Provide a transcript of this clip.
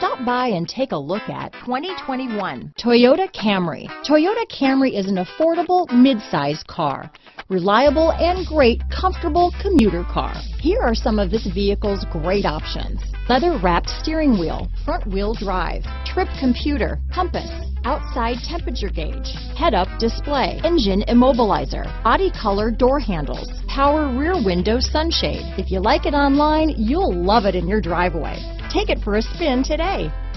Stop by and take a look at 2021 Toyota Camry. Toyota Camry is an affordable mid-size car. Reliable and great comfortable commuter car. Here are some of this vehicle's great options: leather-wrapped steering wheel, front-wheel drive, trip computer, compass, outside temperature gauge, head-up display, engine immobilizer, body color door handles, power rear window sunshade. If you like it online, you'll love it in your driveway. Take it for a spin today.